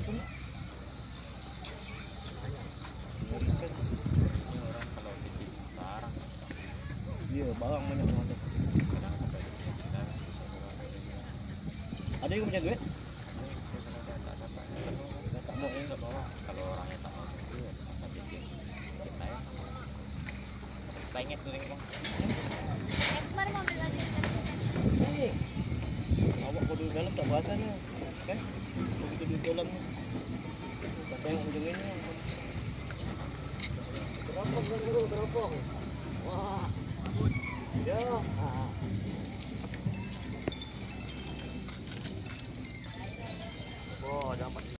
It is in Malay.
pun. Ini orang kalau titip barang Iya, barang banyak banget. kadang sampai 2 juta bisa orang Ada yang punya duit? tak mau ya nggak bawa kalau orangnya tak mau tunggu ya masa bikin saya saya inget tuh bang Kemarin mau ambil lagi. Awak kau duduk dalam tak berasa nih, kan? Begitu duduk dalam nih, tak tengok ujung ini. Teropong. Wah, ya.